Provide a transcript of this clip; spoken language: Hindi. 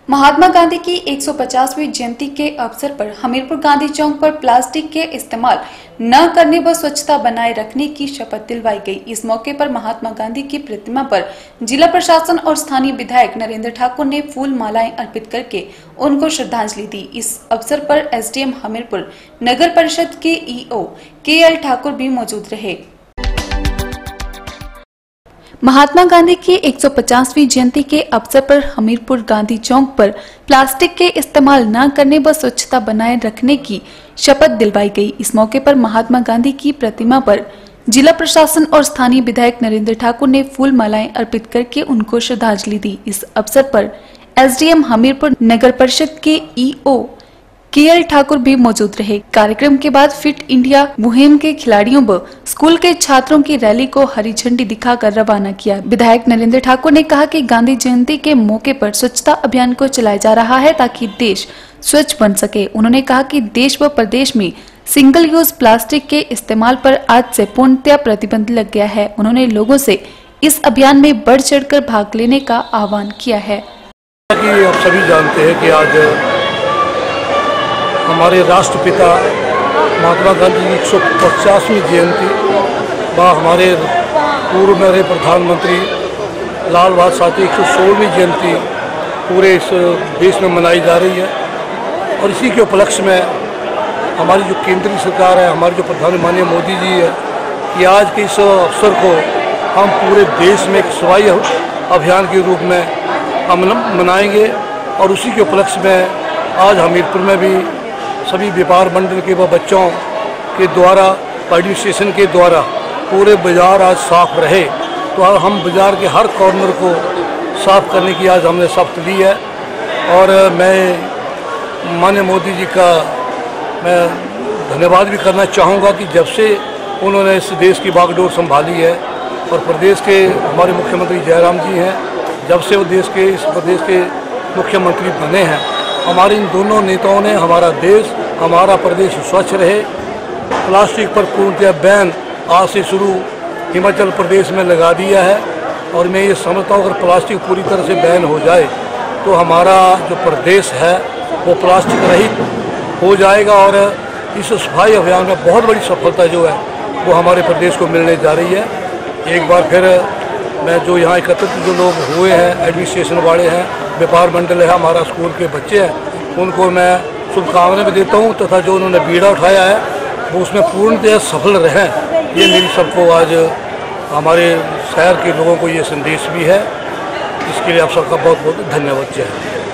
महात्मा गांधी की 150वीं जयंती के अवसर पर हमीरपुर गांधी चौक पर प्लास्टिक के इस्तेमाल न करने व स्वच्छता बनाए रखने की शपथ दिलवाई गई। इस मौके पर महात्मा गांधी की प्रतिमा पर जिला प्रशासन और स्थानीय विधायक नरेंद्र ठाकुर ने फूल मालाएं अर्पित करके उनको श्रद्धांजलि दी। इस अवसर पर एसडीएम हमीरपुर नगर परिषद के ईओ KL ठाकुर भी मौजूद रहे। महात्मा गांधी की 150वीं जयंती के अवसर पर हमीरपुर गांधी चौक पर प्लास्टिक के इस्तेमाल न करने व स्वच्छता बनाए रखने की शपथ दिलवाई गई। इस मौके पर महात्मा गांधी की प्रतिमा पर जिला प्रशासन और स्थानीय विधायक नरेंद्र ठाकुर ने फूल मालाएं अर्पित करके उनको श्रद्धांजलि दी। इस अवसर पर एसडीएम हमीरपुर नगर परिषद के ईओ KL ठाकुर भी मौजूद रहे। कार्यक्रम के बाद फिट इंडिया मुहिम के खिलाड़ियों व स्कूल के छात्रों की रैली को हरी झंडी दिखाकर रवाना किया। विधायक नरेंद्र ठाकुर ने कहा कि गांधी जयंती के मौके पर स्वच्छता अभियान को चलाया जा रहा है ताकि देश स्वच्छ बन सके। उन्होंने कहा कि देश व प्रदेश में सिंगल यूज प्लास्टिक के इस्तेमाल पर आज से पूर्णतया प्रतिबंध लग गया है। उन्होंने लोगों से इस अभियान में बढ़ चढ़कर भाग लेने का आह्वान किया है। आप सभी जानते हैं कि आज हमारे राष्ट्रपिता महात्मा गांधी की 150वीं जयंती व हमारे पूर्व में रहे प्रधानमंत्री लाल बहादुर शास्त्री की 116वीं जयंती पूरे इस देश में मनाई जा रही है। और इसी के उपलक्ष्य में हमारी जो केंद्रीय सरकार है, हमारे जो प्रधानमंत्री माननीय मोदी जी है, कि आज के इस अवसर को हम पूरे देश में एक सफाई अभियान के रूप में हम मनाएंगे। और उसी के उपलक्ष्य में आज हमीरपुर में भी सभी व्यापार मंडल के व बच्चों के द्वारा एडमिनिस्ट्रेशन के द्वारा पूरे बाज़ार आज साफ रहे। तो आज हम बाज़ार के हर कॉर्नर को साफ करने की आज हमने शपथ ली है। और मैं माननीय मोदी जी का मैं धन्यवाद भी करना चाहूँगा कि जब से उन्होंने इस देश की बागडोर संभाली है और प्रदेश के हमारे मुख्यमंत्री जयराम जी हैं, जब से वो इस प्रदेश के मुख्यमंत्री बने हैं, हमारे इन दोनों नेताओं ने हमारा देश, हमारा प्रदेश स्वच्छ रहे। प्लास्टिक पर पूर्णतः बैन आज से शुरू हिमाचल प्रदेश में लगा दिया है। और मैं ये समझता हूँ अगर प्लास्टिक पूरी तरह से बैन हो जाए तो हमारा जो प्रदेश है वो प्लास्टिक रहित हो जाएगा। और इस सफाई अभियान में बहुत बड़ी सफलता जो है वो हमारे प्रदेश को मिलने जा रही है। एक बार फिर मैं जो यहाँ एकत्रित जो लोग हुए हैं, एडमिनिस्ट्रेशन वाले हैं, व्यापार मंडल है, हमारा स्कूल के बच्चे हैं, उनको मैं शुभकामनाएं भी देता हूँ तथा जो उन्होंने बीड़ा उठाया है वो उसमें पूर्णतः सफल रहें। ये मेरी सबको आज हमारे शहर के लोगों को ये संदेश भी है। इसके लिए आप सबका बहुत बहुत धन्यवाद चाहिए।